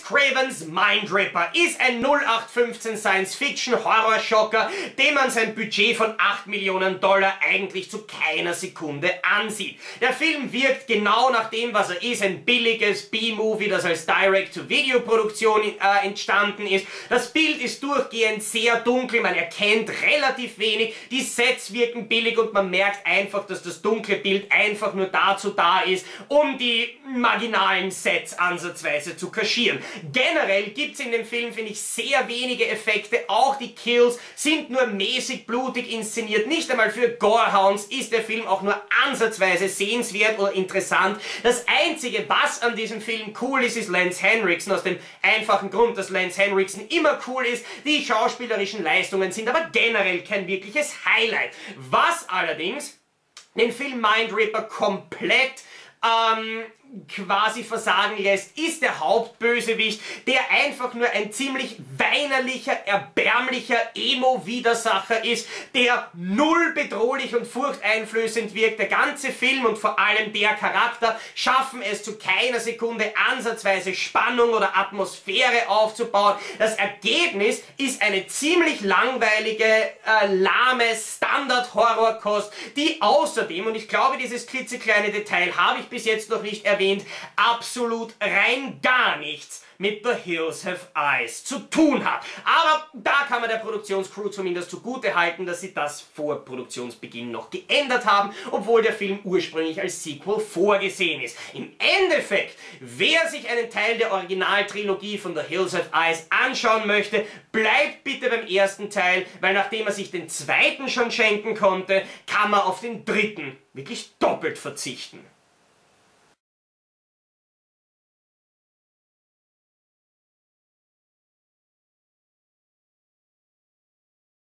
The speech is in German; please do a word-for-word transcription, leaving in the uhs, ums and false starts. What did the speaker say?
Cravens Mindripper ist ein null acht fünfzehn Science-Fiction-Horrorschocker, dem man sein Budget von acht Millionen Dollar eigentlich zu keiner Sekunde ansieht. Der Film wirkt genau nach dem, was er ist, ein billiges B-Movie, das als Direct-to-Video-Produktion äh, entstanden ist. Das Bild ist durchgehend sehr dunkel, man erkennt relativ wenig, die Sets wirken billig und man merkt einfach, dass das dunkle Bild einfach nur dazu da ist, um die marginalen Sets ansatzweise zu kaschieren. Generell gibt es in dem Film, finde ich, sehr wenige Effekte, auch die Kills sind nur mäßig blutig inszeniert. Nicht einmal für Gorehounds ist der Film auch nur ansatzweise sehenswert oder interessant. Das Einzige, was an diesem Film cool ist, ist Lance Henriksen, aus dem einfachen Grund, dass Lance Henriksen immer cool ist. Die schauspielerischen Leistungen sind aber generell kein wirkliches Highlight. Was allerdings den Film Mindripper komplett ähm, quasi versagen lässt, ist der Hauptbösewicht, der einfach nur ein ziemlich weinerlicher, erbärmlicher Emo-Widersacher ist, der null bedrohlich und furchteinflößend wirkt. Der ganze Film und vor allem der Charakter schaffen es zu keiner Sekunde ansatzweise Spannung oder Atmosphäre aufzubauen. Das Ergebnis ist eine ziemlich langweilige, äh, lahme Standard-Horrorkost, die außerdem, und ich glaube, dieses klitzekleine Detail habe ich bis jetzt noch nicht erwähnt, absolut rein gar nichts mit The Hills Have Eyes zu tun hat. Aber da kann man der Produktionscrew zumindest zugute halten, dass sie das vor Produktionsbeginn noch geändert haben, obwohl der Film ursprünglich als Sequel vorgesehen ist. Im Endeffekt, wer sich einen Teil der Originaltrilogie von The Hills Have Eyes anschauen möchte, bleibt bitte beim ersten Teil, weil nachdem er sich den zweiten schon schenken konnte, kann man auf den dritten wirklich doppelt verzichten.